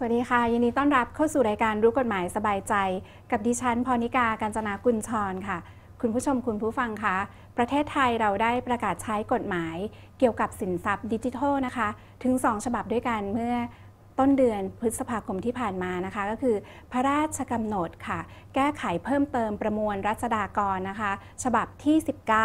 วัสดีค่ะยินดีต้อนรับเข้าสู่รายการรู้กฎหมายสบายใจกับดิฉันพรนิกา กาญจนากุลชรค่ะคุณผู้ชมคุณผู้ฟังคะประเทศไทยเราได้ประกาศใช้กฎหมายเกี่ยวกับสินทรัพย์ดิจิทัลนะคะถึง2ฉบับด้วยกันเมื่อต้นเดือนพฤษภาคมที่ผ่านมานะคะก็คือพระราชกำหนดค่ะแก้ไขเพิ่มเติมประมวลรัษฎากรนะคะฉบับที่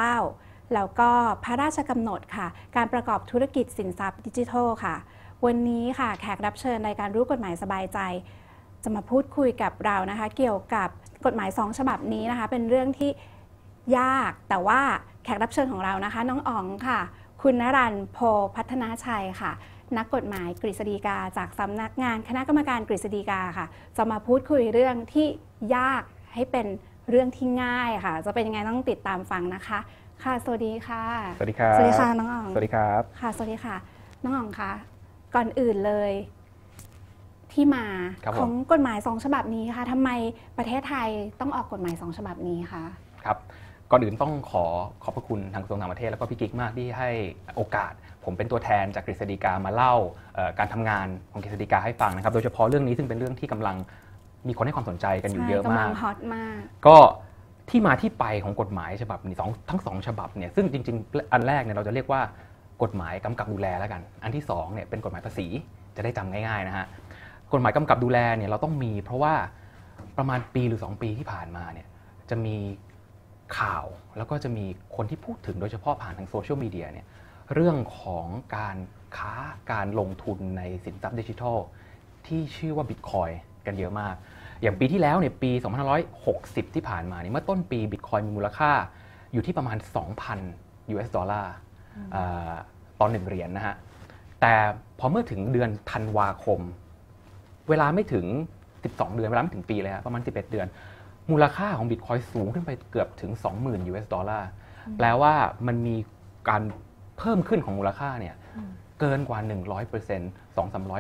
19แล้วก็พระราชกำหนดค่ะการประกอบธุรกิจสินทรัพย์ดิจิทัลค่ะวันนี้ค่ะแขกรับเชิญรายการรู้กฎหมายสบายใจจะมาพูดคุยกับเรานะคะเกี่ยวกับกฎหมาย2ฉบับนี้นะคะเป็นเรื่องที่ยากแต่ว่าแขกรับเชิญของเรานะคะน้องอ๋องค่ะคุณณรันท์ โพพัฒนาชัยค่ะนักกฎหมายกฤษฎีกาจากสำนักงานคณะกรรมการกฤษฎีกาค่ะจะมาพูดคุยเรื่องที่ยากให้เป็นเรื่องที่ง่ายค่ะจะเป็นยังไงต้องติดตามฟังนะคะค่ะสวัสดีค่ะสวัสดีครับสวัสดีค่ะน้องอ๋องสวัสดีครับค่ะสวัสดีค่ะน้องอ๋องคะก่อนอื่นเลยที่มาของกฎหมาย2ฉบับนี้ค่ะทำไมประเทศไทยต้องออกกฎหมาย2ฉบับนี้คะครับก่อนอื่นต้องขอบพระคุณทางกระทรวงต่างประเทศแล้วก็พี่กิ๊กมากที่ให้โอกาสผมเป็นตัวแทนจากกฤษฎีกามาเล่าการทำงานของกฤษฎีกาให้ฟังนะครับโดยเฉพาะเรื่องนี้ซึ่งเป็นเรื่องที่กำลังมีคนให้ความสนใจกันอยู่เยอะมากกำลังฮอตมากก็ที่มาที่ไปของกฎหมายฉบับนี้ทั้ง2ฉบับเนี่ยซึ่งจริงๆอันแรกเนี่ยเราจะเรียกว่ากฎหมายกำกับดูแลแล้วกันอันที่2เนี่ยเป็นกฎหมายภาษีจะได้จำง่ายๆนะฮะกฎหมายกำกับดูแลเนี่ยเราต้องมีเพราะว่าประมาณปีหรือ2ปีที่ผ่านมาเนี่ยจะมีข่าวแล้วก็จะมีคนที่พูดถึงโดยเฉพาะผ่านทางโซเชียลมีเดียเนี่ยเรื่องของการค้าการลงทุนในสินทรัพย์ดิจิทัลที่ชื่อว่า Bitcoin กันเยอะมากอย่างปีที่แล้วเนี่ยปี2560ที่ผ่านมาเนี่ยเมื่อต้นปี Bitcoin มีมูลค่าอยู่ที่ประมาณ 2,000 US ดอลลาร์ตอน1เหรียญนะฮะแต่พอเมื่อถึงเดือนธันวาคมเวลาไม่ถึง12เดือนเวลาไม่ถึงปีเลยฮะประมาณ11เดือนมูลค่าของ Bitcoin สูงขึ้นไปเกือบถึง 20,000 US ดอลลาร์แปลว่ามันมีการเพิ่มขึ้นของมูลค่าเนี่ยเกินกว่า 100%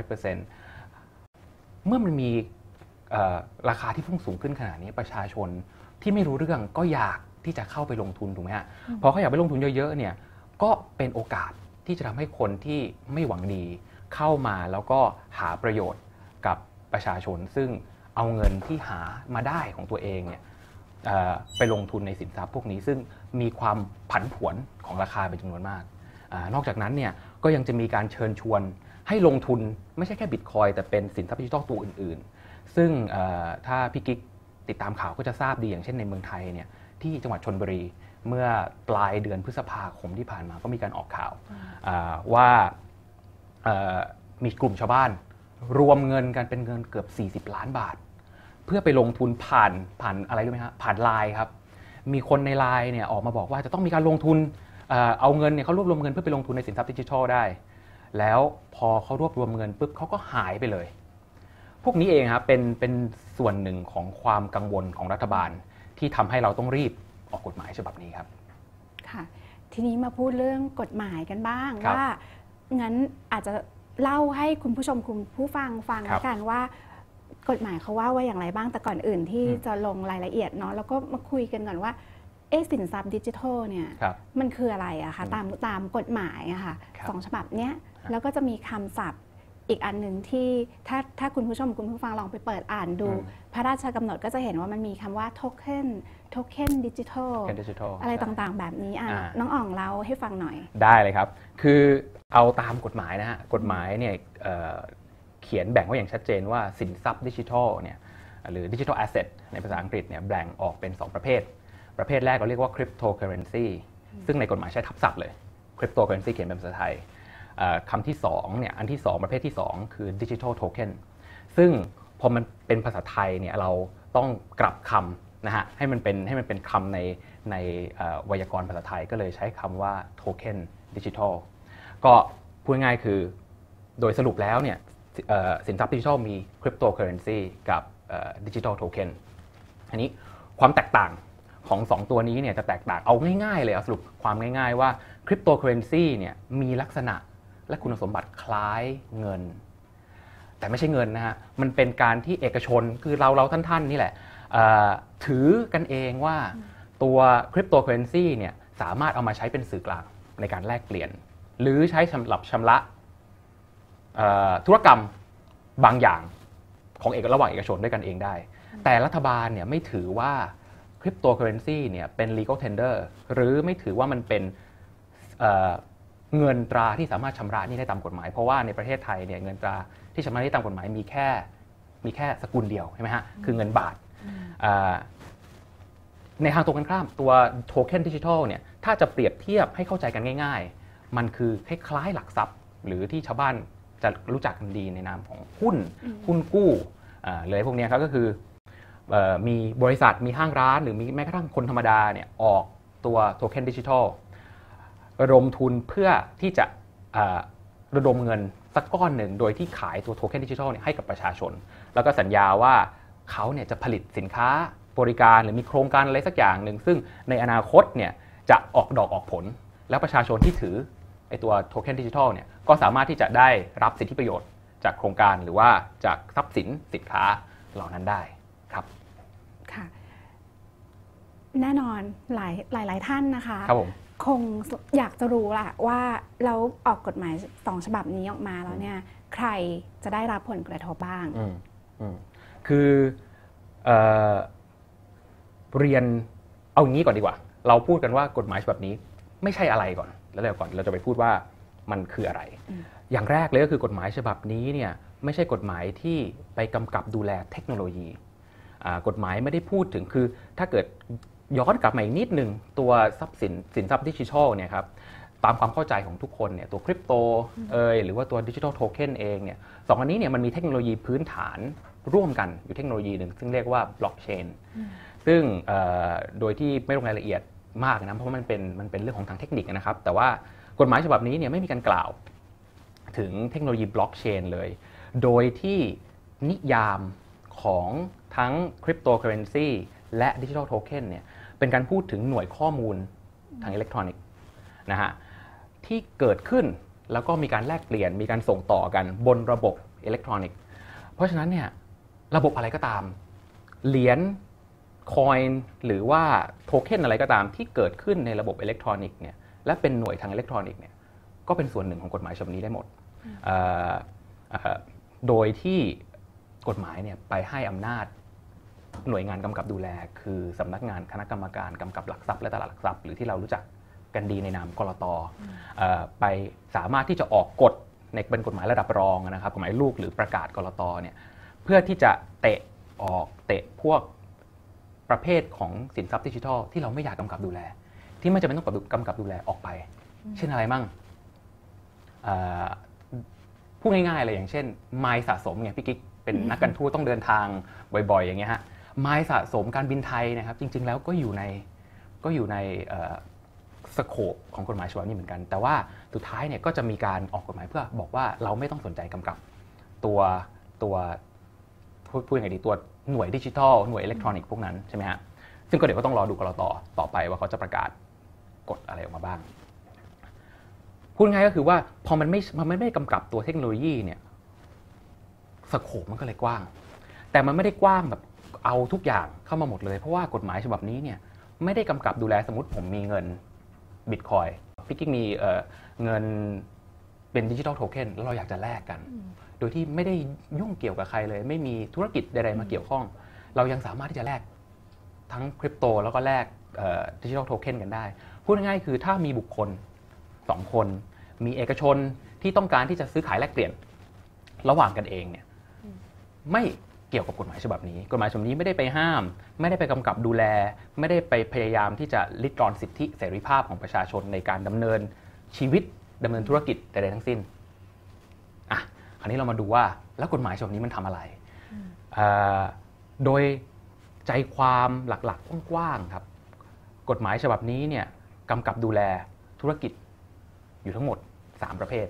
200-300%เมื่อมันมีราคาที่พุ่งสูงขึ้นขนาดนี้ประชาชนที่ไม่รู้เรื่องก็อยากที่จะเข้าไปลงทุนถูกไหมฮะพอเขาอยากไปลงทุนเยอะๆเนี่ยก็เป็นโอกาสที่จะทำให้คนที่ไม่หวังดีเข้ามาแล้วก็หาประโยชน์กับประชาชนซึ่งเอาเงินที่หามาได้ของตัวเองเนี่ยไปลงทุนในสินทรัพย์พวกนี้ซึ่งมีความผันผวนของราคาเป็นจำนวนมากนอกจากนั้นเนี่ยก็ยังจะมีการเชิญชวนให้ลงทุนไม่ใช่แค่ Bitcoin แต่เป็นสินทรัพย์ดิจิทัลตัวอื่นๆซึ่งถ้าพี่กิ๊กติดตามข่าวก็จะทราบดีอย่างเช่นในเมืองไทยเนี่ยที่จังหวัดชลบุรีเมื่อปลายเดือนพฤษภาคมที่ผ่านมาก็มีการออกข่าวว่ามีกลุ่มชาวบ้านรวมเงินกันเป็นเงินเกือบ40ล้านบาทเพื่อไปลงทุนผ่านอะไรรู้ไหมครับผ่านไลน์ครับมีคนในไลน์เนี่ยออกมาบอกว่าจะต้องมีการลงทุนเอาเงินเนี่ยเขารวบรวมเงินเพื่อไปลงทุนในสินทรัพย์ดิจิทัลได้แล้วพอเขารวบรวมเงินปุ๊บเขาก็หายไปเลยพวกนี้เองครับเป็นส่วนหนึ่งของความกังวลของรัฐบาลที่ทำให้เราต้องรีบออกกฎหมายฉบับนี้ครับค่ะทีนี้มาพูดเรื่องกฎหมายกันบ้างว่างั้นอาจจะเล่าให้คุณผู้ชมคุณผู้ฟังแล้วกันว่ากฎหมายเขาว่าอย่างไรบ้างแต่ก่อนอื่นที่จะลงรายละเอียดเนาะแล้วก็มาคุยกันก่อนว่าสินทรัพย์ดิจิทัลเนี่ยมันคืออะไรอะคะตามกฎหมายอะค่ะ2ฉบับเนี้ยแล้วก็จะมีคำศัพท์อีกอันหนึ่งที่ถ้าคุณผู้ชมคุณผู้ฟังลองไปเปิดอ่านดูพระราชกำหนดก็จะเห็นว่ามันมีคำว่าโทเค็นดิจิทัลอะไรต่างๆแบบนี้น้องอ่องเล่าให้ฟังหน่อยได้เลยครับคือเอาตามกฎหมายนะฮะกฎหมายเนี่ยเขียนแบ่งไว้อย่างชัดเจนว่าสินทรัพย์ดิจิทัลเนี่ยหรือดิจิทัลแอสเซทในภาษาอังกฤษเนี่ยแบ่งออกเป็น2ประเภทแรกเราเรียกว่าคริปโตเคอเรนซีซึ่งในกฎหมายใช้ทับศัพท์เลยคริปโตเคอเรนซีเขียนเป็นภาษาไทยคำที่2เนี่ยอันที่2ประเภทที่2คือดิจิทัลโทเค็นซึ่งพอมันเป็นภาษาไทยเนี่ยเราต้องกลับคำนะฮะให้มันเป็นคำในไวยากรณ์ภาษาไทยก็เลยใช้คำว่าโทเค็นดิจิทัลก็พูดง่ายๆคือโดยสรุปแล้วเนี่ยสินทรัพย์ดิจิทัลมีคริปโตเคอเรนซีกับดิจิทัลโทเค็นอันนี้ความแตกต่างของ2ตัวนี้เนี่ยจะแตกต่างเอาง่ายๆเลยเอาสรุปความง่ายๆว่าคริปโตเคอเรนซีเนี่ยมีลักษณะและคุณสมบัติคล้ายเงินแต่ไม่ใช่เงินนะฮะมันเป็นการที่เอกชนคือเราท่านๆนี่แหละถือกันเองว่าตัวคริปโตเคอเรนซีเนี่ยสามารถเอามาใช้เป็นสื่อกลางในการแลกเปลี่ยนหรือใช้สำหรับชำระธุรกรรมบางอย่างของระหว่างเอกชนด้วยกันเองได้แต่รัฐบาลเนี่ยไม่ถือว่าคริปโตเคอเรนซีเนี่ยเป็น legal tender หรือไม่ถือว่ามันเป็นเงินตราที่สามารถชำระหนี้ได้ตามกฎหมายเพราะว่าในประเทศไทยเนี่ยเงินตราที่ชำระหนี้ตามกฎหมายมีแค่สกุลเดียวใช่ไหมฮะคือเงินบาทในทางตรงกันข้ามตัวโทเค็นดิจิทัลเนี่ยถ้าจะเปรียบเทียบให้เข้าใจกันง่ายๆมันคือคล้ายๆหลักทรัพย์หรือที่ชาวบ้านจะรู้จักกันดีในนามของหุ้นกู้เลยพวกนี้ครับก็คือมีบริษัทมีห้างร้านหรือมีแม้กระทั่งคนธรรมดาเนี่ยออกตัวโทเค็นดิจิทัลระดมทุนเพื่อที่จะระดมเงินสักก้อนหนึ่งโดยที่ขายตัวโทเค็นดิจิทัลให้กับประชาชนแล้วก็สัญญาว่าเขาเนี่ยจะผลิตสินค้าบริการหรือมีโครงการอะไรสักอย่างหนึ่งซึ่งในอนาคตเนี่ยจะออกดอกออกผลแล้วประชาชนที่ถือไอตัวโทเค็นดิจิทัลเนี่ยก็สามารถที่จะได้รับสิทธิประโยชน์จากโครงการหรือว่าจากทรัพย์สินสินค้าเหล่านั้นได้ครับค่ะแน่นอนหลายท่านนะคะครับผมคงอยากจะรู้แหละว่าเราออกกฎหมาย2ฉบับนี้ออกมาแล้วเนี่ยใครจะได้รับผลกระทบบ้างคือเรียนเอาอย่างนี้ก่อนดีกว่าเราพูดกันว่ากฎหมายฉบับนี้ไม่ใช่อะไรก่อนแล้วก่อนเราจะไปพูดว่ามันคืออะไรอย่างแรกเลยก็คือกฎหมายฉบับนี้เนี่ยไม่ใช่กฎหมายที่ไปกำกับดูแลเทคโนโลยีกฎหมายไม่ได้พูดถึงคือถ้าเกิดย้อนกลับมาอีกนิดนึงตัวทรัพย์สินทรัพย์ดิจิทัลเนี่ยครับตามความเข้าใจของทุกคนเนี่ยตัวคริปโตหรือว่าตัวดิจิทัลโทเค็นเองเนี่ยสองอันนี้เนี่ยมันมีเทคโนโลยีพื้นฐานร่วมกันอยู่เทคโนโลยีหนึ่งซึ่งเรียกว่าบล็อกเชนซึ่งโดยที่ไม่ลงรายละเอียดมากนะเพราะมันเป็นเรื่องของทางเทคนิคนะครับแต่ว่ากฎหมายฉบับนี้เนี่ยไม่มีการกล่าวถึงเทคโนโลยีบล็อกเชนเลยโดยที่นิยามของทั้งคริปโตเคอเรนซีและดิจิทัลโทเค็นเนี่ยเป็นการพูดถึงหน่วยข้อมูลทางอิเล็กทรอนิกส์นะฮะที่เกิดขึ้นแล้วก็มีการแลกเปลี่ยนมีการส่งต่อกันบนระบบอิเล็กทรอนิกส์เพราะฉะนั้นเนี่ยระบบอะไรก็ตามเหรียญคอยน์หรือว่าโทเค็นอะไรก็ตามที่เกิดขึ้นในระบบอิเล็กทรอนิกส์เนี่ยและเป็นหน่วยทางอิเล็กทรอนิกส์เนี่ยก็เป็นส่วนหนึ่งของกฎหมายฉบับนี้ได้หมดโดยที่กฎหมายเนี่ยไปให้อำนาจหน่วยงานกำกับดูแลคือสำนักงานคณะกรรมการกำกับหลักทรัพย์และตลาดหลักทรัพย์หรือที่เรารู้จักกันดีในนามกลต.ไปสามารถที่จะออกกฎในเป็นกฎหมายระดับรองนะครับกฎหมายลูกหรือประกาศกลต.เนี่ยเพื่อที่จะเตะพวกประเภทของสินทรัพย์ดิจิทัลที่เราไม่อยากกำกับดูแลที่ไม่จำเป็นต้องกำกับดูแลออกไปเช่นอะไรมั่งพูดง่ายๆเลยอย่างเช่นไมล์สะสมไงพี่กิ๊กเป็นนักการทูตต้องเดินทางบ่อยๆอย่างเงี้ยฮะไมล์สะสมการบินไทยนะครับจริงๆแล้วก็อยู่ในสโคปของกฎหมายฉบับนี้เหมือนกันแต่ว่าสุดท้ายเนี่ยก็จะมีการออกกฎหมายเพื่อบอกว่าเราไม่ต้องสนใจกำกับตัวพูดยังไงดีตัวหน่วยดิจิทัลหน่วยอิเล็กทรอนิกส์พวกนั้นใช่ไหมฮะซึ่งก็เดี๋ยวก็ต้องรอดูกลต.ต่อไปว่าเขาจะประกาศกฎอะไรออกมาบ้างพูดง่ายก็คือว่าพอมันไม่กำกับตัวเทคโนโลยีเนี่ยสโคปมันก็เลยกว้างแต่มันไม่ได้กว้างแบบเอาทุกอย่างเข้ามาหมดเลยเพราะว่ากฎหมายฉบับนี้เนี่ยไม่ได้กำกับดูแลสมมติผมมีเงินบิตคอยน์พี่กิ๊กมีเงินเป็นดิจิทัลโทเค็นแล้วเราอยากจะแลกกันโดยที่ไม่ได้ยุ่งเกี่ยวกับใครเลยไม่มีธุรกิจใดๆมาเกี่ยวข้องเรายังสามารถที่จะแลกทั้งคริปโตแล้วก็แลกดิจิทัลโทเค็นกันได้พูดง่ายๆคือถ้ามีบุคคล2คนมีเอกชนที่ต้องการที่จะซื้อขายแลกเปลี่ยนระหว่างกันเองเนี่ยไม่เกี่ยวกับกฎหมายฉบับนี้กฎหมายฉบับนี้ไม่ได้ไปห้ามไม่ได้ไปกำกับดูแลไม่ได้ไปพยายามที่จะริดรอนสิทธิเสรีภาพของประชาชนในการดำเนินชีวิตดำเนินธุรกิจใดๆทั้งสิ้นคราวนี้เรามาดูว่าแล้วกฎหมายฉบับนี้มันทำอะไรโดยใจความหลักๆกว้างๆครับกฎหมายฉบับนี้เนี่ยกำกับดูแลธุรกิจอยู่ทั้งหมด3ประเภท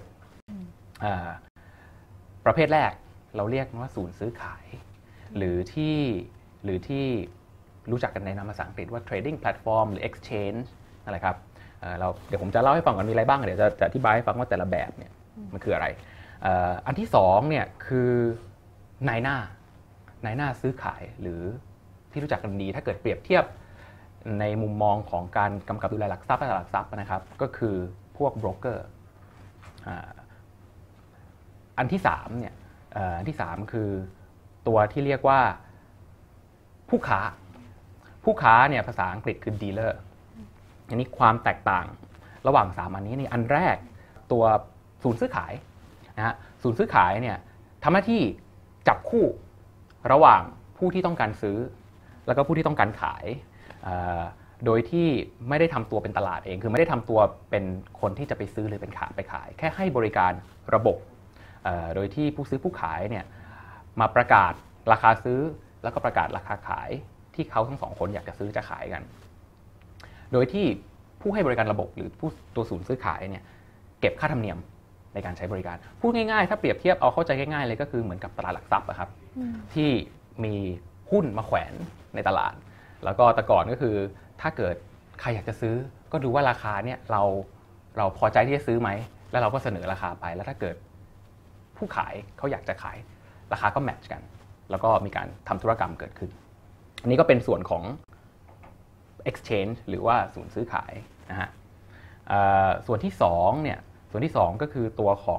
ประเภทแรกเราเรียกว่าศูนย์ซื้อขายหรือที่รู้จักกันในนามภาษาอังกฤษว่า trading platform หรือ exchange อะไรครับเดี๋ยวผมจะเล่าให้ฟังก่อนมีอะไรบ้างเดี๋ยวจะอธิบายให้ฟังว่าแต่ละแบบเนี่ยมันคืออะไรอันที่2เนี่ยคือนายหน้าซื้อขายหรือที่รู้จักกันดีถ้าเกิดเปรียบเทียบในมุมมองของการกำกับดูแลหลักทรัพย์และตลาดหลักทรัพย์นะครับก็คือพวกโบรกเกอร์อันที่3เนี่ยอันที่3คือตัวที่เรียกว่าผู้ค้าเนี่ยภาษาอังกฤษคือ dealer อันนี้ความแตกต่างระหว่าง3อันนี้นี่อันแรกตัวศูนย์ซื้อขายนะฮะศูนย์ซื้อขายเนี่ยทำหน้าที่จับคู่ระหว่างผู้ที่ต้องการซื้อแล้วก็ผู้ที่ต้องการขายโดยที่ไม่ได้ทำตัวเป็นตลาดเองคือไม่ได้ทำตัวเป็นคนที่จะไปซื้อหรือเป็นขาไปขายแค่ให้บริการระบบโดยที่ผู้ซื้อผู้ขายเนี่ยมาประกาศราคาซื้อแล้วก็ประกาศราคาขายที่เขาทั้งสองคนอยากจะซื้อจะขายกันโดยที่ผู้ให้บริการระบบหรือผู้ตัวศูนย์ซื้อขายเนี่ยเก็บค่าธรรมเนียมในการใช้บริการพูดง่ายๆถ้าเปรียบเทียบเอาเข้าใจง่ายๆเลยก็คือเหมือนกับตลาดหลักทรัพย์ครับที่มีหุ้นมาแขวนในตลาดแล้วก็แต่ก่อนก็คือถ้าเกิดใครอยากจะซื้อก็ดูว่าราคาเนี่ยเราพอใจที่จะซื้อไหมแล้วเราก็เสนอราคาไปแล้วถ้าเกิดผู้ขายเขาอยากจะขายราคาก็แมทช์กันแล้วก็มีการทำธุรกรรมเกิดขึ้นอันนี้ก็เป็นส่วนของ exchange หรือว่าศูนย์ซื้อขายนะฮะส่วนที่2เนี่ยส่วนที่2ก็คือตัวของ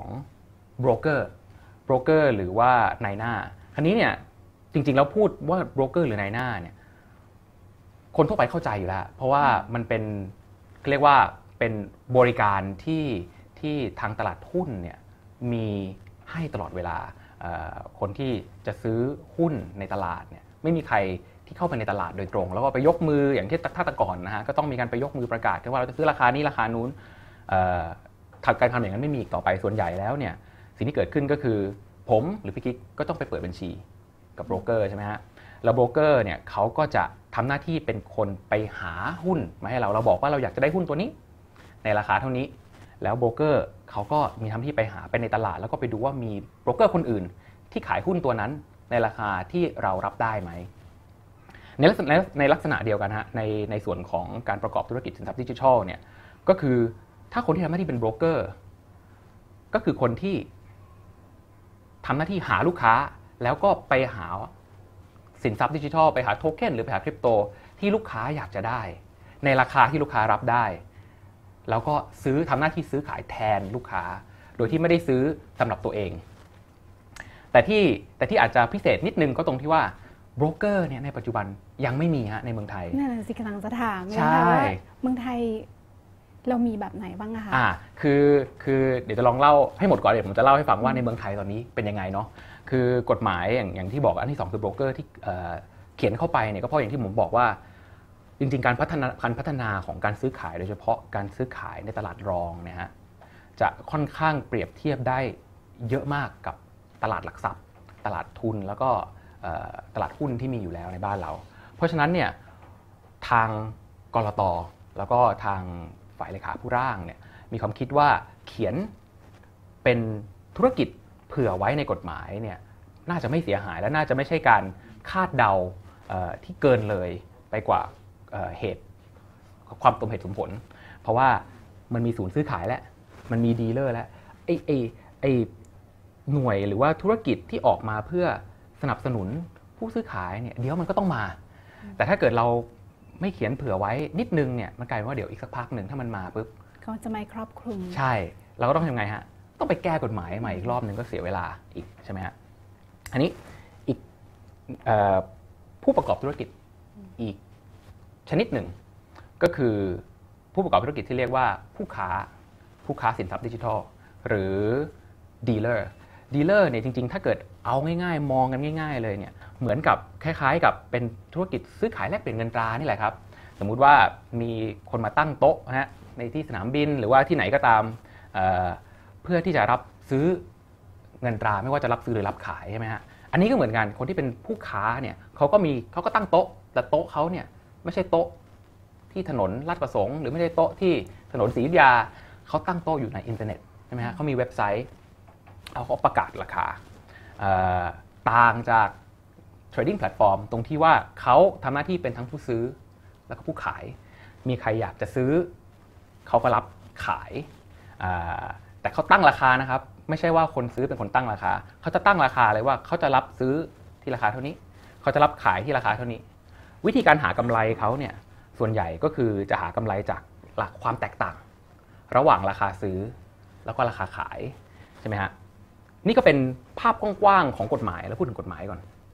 broker หรือว่านายหน้าคราวนี้เนี่ยจริงๆแล้วพูดว่า broker หรือนายหน้าเนี่ยคนทั่วไปเข้าใจอยู่แล้วเพราะว่ามันเป็นเรียกว่าเป็นบริการที่ทางตลาดหุ้นเนี่ยมีให้ตลอดเวลาคนที่จะซื้อหุ้นในตลาดเนี่ยไม่มีใครที่เข้าไปในตลาดโดยตรงแล้วก็ไปยกมืออย่างที่แต่ก่อนนะฮะก็ต้องมีการไปยกมือประกาศว่าเราจะซื้อราคานี้ราคานู้นการทำอย่างนั้นไม่มีอีกต่อไปส่วนใหญ่แล้วเนี่ยสิ่งที่เกิดขึ้นก็คือผมหรือพี่กิ๊กก็ต้องไปเปิดบัญชีกับโบรกเกอร์ใช่ไหมฮะแล้วโบรกเกอร์เนี่ยเขาก็จะทำหน้าที่เป็นคนไปหาหุ้นมาให้เราบอกว่าเราอยากจะได้หุ้นตัวนี้ในราคาเท่านี้แล้วโบรกเกอร์เขาก็มีทำที่ไปหาไปในตลาดแล้วก็ไปดูว่ามีโบรกเกอร์คนอื่นที่ขายหุ้นตัวนั้นในราคาที่เรารับได้ไหมในลักษณะเดียวกันฮะในส่วนของการประกอบธุรกิจสินทรัพย์ดิจิทัลเนี่ยก็คือถ้าคนที่ทำหน้าที่เป็นโบรกเกอร์ก็คือคนที่ทำหน้าที่หาลูกค้าแล้วก็ไปหาสินทรัพย์ดิจิทัลไปหาโทเค็นหรือไปหาคริปโตที่ลูกค้าอยากจะได้ในราคาที่ลูกค้ารับได้แล้วก็ทำหน้าที่ซื้อขายแทนลูกค้าโดยที่ไม่ได้ซื้อสำหรับตัวเองแต่ที่อาจจะพิเศษนิดนึงก็ตรงที่ว่าโบรกเกอร์เนี่ยในปัจจุบันยังไม่มีฮะในเมืองไทยนั่นสิกำลังจะถามใช่ว่าเมืองไทยเรามีแบบไหนบ้างอะคะคือเดี๋ยวจะลองเล่าให้หมดก่อนเดี๋ยวผมจะเล่าให้ฟังว่าในเมืองไทยตอนนี้เป็นยังไงเนาะคือกฎหมายอย่างที่บอกอันที่2คือโบรกเกอร์ที่เขียนเข้าไปเนี่ยก็เพราะอย่างที่ผมบอกว่าจริงๆการพัฒนาของการซื้อขายโดยเฉพาะการซื้อขายในตลาดรองนะฮะจะค่อนข้างเปรียบเทียบได้เยอะมากกับตลาดหลักทรัพย์ตลาดทุนแล้วก็ตลาดหุ้นที่มีอยู่แล้วในบ้านเราเพราะฉะนั้นเนี่ยทางกลต.แล้วก็ทางฝ่ายเลขาผู้ร่างเนี่ยมีความคิดว่าเขียนเป็นธุรกิจเผื่อไว้ในกฎหมายเนี่ยน่าจะไม่เสียหายและน่าจะไม่ใช่การคาดเดาที่เกินเลยไปกว่าเหตุความสมเหตุสมผลเพราะว่ามันมีศูนย์ซื้อขายแล้วมันมีดีลเลอร์แล้วไอ้หน่วยหรือว่าธุรกิจที่ออกมาเพื่อสนับสนุนผู้ซื้อขายเนี่ยเดี๋ยวมันก็ต้องมาแต่ถ้าเกิดเราไม่เขียนเผื่อไว้นิดนึงเนี่ยมันกลายเป็นว่าเดี๋ยวอีกสักพักหนึ่งถ้ามันมาปุ๊บก็จะไม่ครอบคลุมใช่เราก็ต้องทำไงฮะต้องไปแก้กฎหมายใหม่อีกรอบนึงก็เสียเวลาอีกใช่ไหมฮะอันนี้อีกผู้ประกอบธุรกิจอีกชนิดหนึ่งก็คือผู้ประกอบธุรกิจที่เรียกว่าผู้ค้าสินทรัพย์ดิจิทัลหรือดีลเลอร์เนี่ยจริงๆถ้าเกิดเอาง่ายๆมองกันง่ายๆเลยเนี่ยเหมือนกับคล้ายๆกับเป็นธุรกิจซื้อขายแลกเปลี่ยนเงินตรานี่แหละครับสมมุติว่ามีคนมาตั้งโต๊ะนะฮะในที่สนามบินหรือว่าที่ไหนก็ตามเพื่อที่จะรับซื้อเงินตราไม่ว่าจะรับซื้อหรือรับขายใช่ไหมฮะอันนี้ก็เหมือนกันคนที่เป็นผู้ค้าเนี่ยเขาก็ตั้งโต๊ะแต่โต๊ะเขาเนี่ยไม่ใช่โต๊ะที่ถนนลาดประสงค์หรือไม่ใช่โต๊ะที่ถนนศรีอยุธยาเขาตั้งโต๊ะอยู่ในอินเทอร์เน็ตใช่ไหมฮะเขามีเว็บไซต์เขาประกาศราคาต่างจาก trading platform ตรงที่ว่าเขาทำหน้าที่เป็นทั้งผู้ซื้อแล้วก็ผู้ขายมีใครอยากจะซื้อเขาก็รับขายแต่เขาตั้งราคานะครับไม่ใช่ว่าคนซื้อเป็นคนตั้งราคาเขาจะตั้งราคาเลยว่าเขาจะรับซื้อที่ราคาเท่านี้เขาจะรับขายที่ราคาเท่านี้วิธีการหากำไรเขาเนี่ยส่วนใหญ่ก็คือจะหากำไรจากหลักความแตกต่างระหว่างราคาซื้อแล้วก็ราคาขายใช่ไหมฮะนี่ก็เป็นภาพกว้างๆของกฎหมายแล้วพูดถึงกฎหมายก่อน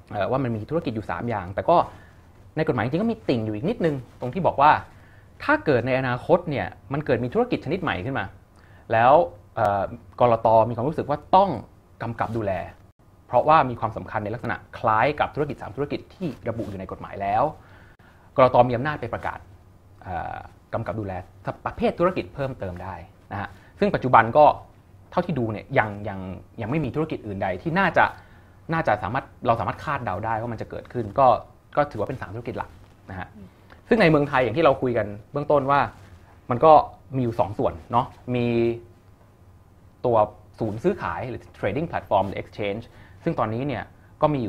ว่ามันมีธุรกิจอยู่3อย่างแต่ก็ในกฎหมายจริงๆก็มีติ่งอยู่อีกนิดนึงตรงที่บอกว่าถ้าเกิดในอนาคตเนี่ยมันเกิดมีธุรกิจชนิดใหม่ขึ้นมาแล้วกลตมีความรู้สึกว่าต้องกำกับดูแลเพราะว่ามีความสำคัญในลักษณะคล้ายกับธุรกิจ3ธุรกิจที่ระบุอยู่ในกฎหมายแล้วกลตมีอำนาจไปประกาศกำกับดูแลประเภทธุรกิจเพิ่มเติมได้นะฮะซึ่งปัจจุบันก็เท่าที่ดูเนี่ยยังไม่มีธุรกิจอื่นใดที่น่าจะเราสามารถคาดเดาได้ว่ามันจะเกิดขึ้นก็ถือว่าเป็น3ธุรกิจหลักนะฮะซึ่งในเมืองไทยอย่างที่เราคุยกันเบื้องต้นว่ามันก็มีอยู่2ส่วนเนาะมีตัวศูนย์ซื้อขายหรือ trading platform หรือ exchange ซึ่งตอนนี้เนี่ยก็มีอยู่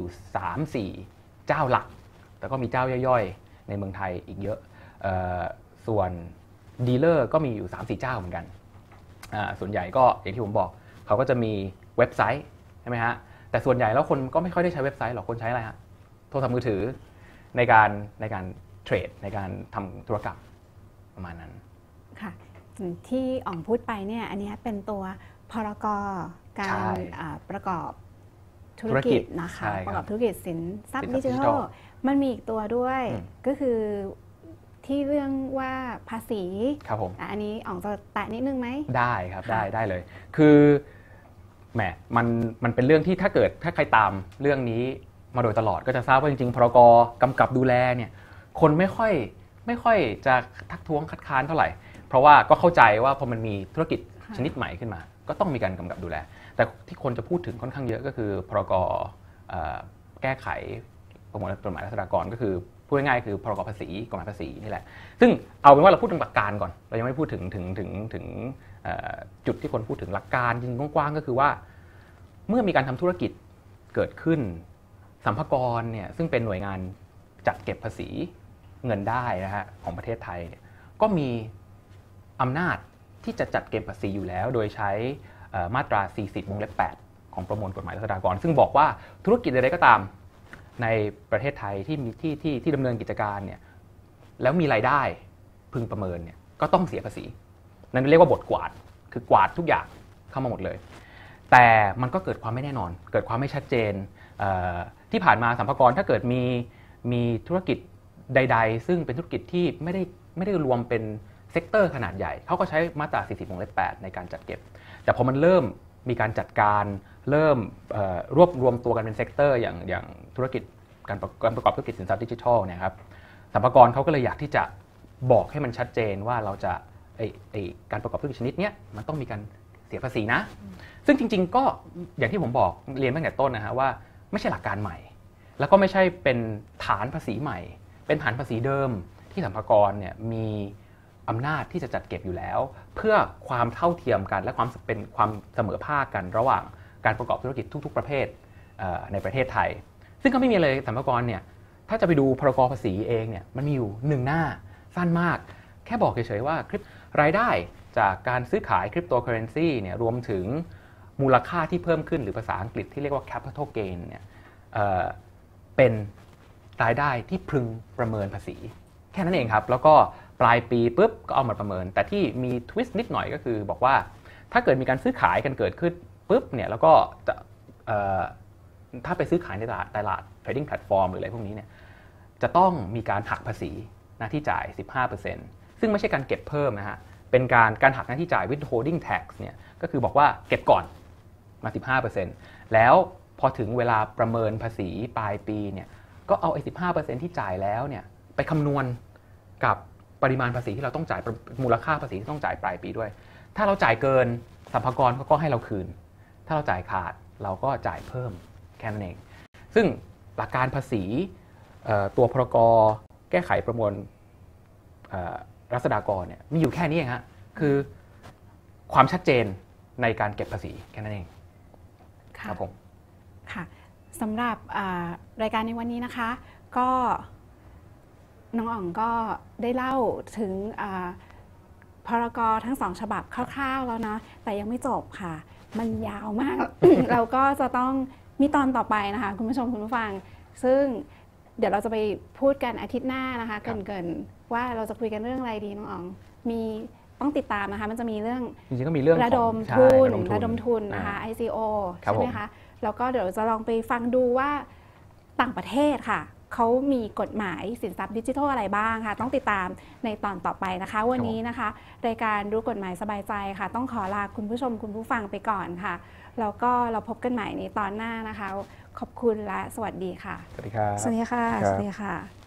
3-4 เจ้าหลักแต่ก็มีเจ้าย่อยๆในเมืองไทยอีกเยอะส่วนดีลเลอร์ก็มีอยู่ 3-4 เจ้าเหมือนกันส่วนใหญ่ก็อย่างที่ผมบอกเขาก็จะมีเว็บไซต์ใช่ไหมฮะแต่ส่วนใหญ่แล้วคนก็ไม่ค่อยได้ใช้เว็บไซต์หรอกคนใช้อะไรฮะโทรศัพท์มือถือในการเทรดในการทำธุรกรรมประมาณนั้นค่ะที่อ๋องพูดไปเนี่ยอันนี้เป็นตัวพรก.การประกอบธุรกิจนะคะประกอบธุรกิจสินทรัพย์ดิจิทัลมันมีอีกตัวด้วยก็คือที่เรื่องว่าภาษีครับผมอันนี้อ๋องจะแตะนิดนึงไหมได้ครับได้เลยคือแหมมันเป็นเรื่องที่ถ้าใครตามเรื่องนี้มาโดยตลอดก็จะทราบว่าจริงๆพรก.กำกับดูแลเนี่ยคนไม่ค่อยจะทักท้วงคัดค้านเท่าไหร่เพราะว่าก็เข้าใจว่าพอมันมีธุรกิจชนิดใหม่ขึ้นมาก็ต้องมีการกำกับดูแลแต่ที่คนจะพูดถึงค่อนข้างเยอะก็คือพรก.แก้ไขประมวลกฎหมายราษฎากรก็คือพูดง่ายๆคือพรก.ภาษีกฎหมายภาษีนี่แหละซึ่งเอาเป็นว่าเราพูดถึงหลักการก่อนเรายังไม่พูดถึงจุดที่คนพูดถึงหลักการจริงๆกว้างๆก็คือว่าเมื่อมีการทำธุรกิจเกิดขึ้นสรรพากรเนี่ยซึ่งเป็นหน่วยงานจัดเก็บภาษีเงินได้นะฮะของประเทศไทยเนี่ยก็มีอำนาจที่จะจัดเก็บภาษีอยู่แล้วโดยใช้มาตรา 40 วงเล็บ 8 ของประมวลกฎหมายราษฎากรซึ่งบอกว่าธุรกิจใดๆก็ตามในประเทศไทยที่มีที่ดำเนินกิจการเนี่ยแล้วมีรายได้พึงประเมินเนี่ยก็ต้องเสียภาษีนั่นเรียกว่าบทกวาดคือกวาดทุกอย่างเข้ามาหมดเลยแต่มันก็เกิดความไม่แน่นอนเกิดความไม่ชัดเจนที่ผ่านมาสรรพากรถ้าเกิดมีธุรกิจใดๆซึ่งเป็นธุรกิจที่ไม่ได้รวมเป็นเซกเตอร์ขนาดใหญ่เขาก็ใช้มาตรา 40 วงเล็บ 8 ในการจัดเก็บแต่พอมันเริ่มมีการจัดการเริ่มรวบรวมตัวกันเป็นเซกเตอร์อย่างธุรกิจการประกอบธุรกิจสินทรัพย์ดิจิทัลเนี่ยครับสรรพากรเขาก็เลยอยากที่จะบอกให้มันชัดเจนว่าเราจะการประกอบธุรกิจชนิดนี้มันต้องมีการเสียภาษีนะซึ่งจริงๆก็อย่างที่ผมบอกเรียนตั้งแต่ต้นนะฮะว่าไม่ใช่หลักการใหม่แล้วก็ไม่ใช่เป็นฐานภาษีใหม่เป็นฐานภาษีเดิมที่สรรพากรเนี่ยมีอำนาจที่จะจัดเก็บอยู่แล้วเพื่อความเท่าเทียมกันและความเสมอภาคกันระหว่างการประกอบธุรกิจทุกๆประเภทในประเทศไทยซึ่งก็ไม่มีเลยสรรพากรเนี่ยถ้าจะไปดูพรกภาษีเองเนี่ยมันมีอยู่1หน้าสั้นมากแค่บอกเฉยๆว่ารายได้จากการซื้อขายคริปโตเคอเรนซีเนี่ยรวมถึงมูลค่าที่เพิ่มขึ้นหรือภาษาอังกฤษที่เรียกว่า capital gain เนี่ยเป็นรายได้ที่พึงประเมินภาษีแค่นั้นเองครับแล้วก็ปลายปีปุ๊บก็เอามาประเมินแต่ที่มีทวิสต์นิดหน่อยก็คือบอกว่าถ้าเกิดมีการซื้อขายกันเกิดขึ้นปุ๊บเนี่ยแล้วก็จะถ้าไปซื้อขายในตลาด trading platform หรืออะไรพวกนี้เนี่ยจะต้องมีการหักภาษีหน้าที่จ่าย 15% ซึ่งไม่ใช่การเก็บเพิ่มนะฮะเป็นการหักหน้าที่จ่าย withholding tax เนี่ยก็คือบอกว่าเก็บก่อนมา 15% แล้วพอถึงเวลาประเมินภาษีปลายปีเนี่ยก็เอาไอ้ 15% ที่จ่ายแล้วเนี่ยไปคำนวณกับปริมาณภาษีที่เราต้องจ่ายมูลค่าภาษีที่ต้องจ่ายปลายปีด้วยถ้าเราจ่ายเกินสรรพากรก็ให้เราคืนถ้าเราจ่ายขาดเราก็จ่ายเพิ่มแค่นั้นเองซึ่งหลักการภาษีตัวพรก.แก้ไขประมวลราษฎากรเนี่ยมีอยู่แค่นี้เองฮะคือความชัดเจนในการเก็บภาษีแค่นั้นเองครับผมค่ะสำหรับรายการในวันนี้นะคะก็น้องอ๋องก็ได้เล่าถึงพรก.ทั้ง2ฉบับคร่าวๆแล้วนะแต่ยังไม่จบค่ะมันยาวมาก เราก็จะต้องมีตอนต่อไปนะคะคุณผู้ชมคุณผู้ฟังซึ่งเดี๋ยวเราจะไปพูดกันอาทิตย์หน้านะคะเกินว่าเราจะคุยกันเรื่องอะไรดีน้องอ๋องมีต้องติดตามนะคะมันจะมีเรื่องจริงๆก็มีเรื่องระดมทุนนะคะ ICO ใช่ไหมคะแล้วก็เดี๋ยวจะลองไปฟังดูว่าต่างประเทศค่ะเขามีกฎหมายสินทรัพย์ดิจิทัลอะไรบ้างค่ะต้องติดตามในตอนต่อไปนะคะวันนี้นะคะรายการรู้กฎหมายสบายใจค่ะต้องขอลาคุณผู้ชมคุณผู้ฟังไปก่อนค่ะแล้วก็เราพบกันใหม่ในตอนหน้านะคะขอบคุณและสวัสดีค่ะสวัสดีครับสวัสดีค่ะสวัสดีค่ะ